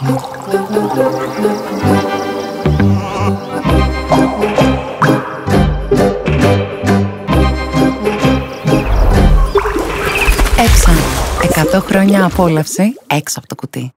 Έψαν. 100 χρόνια απόλαυση έξω από το κουτί.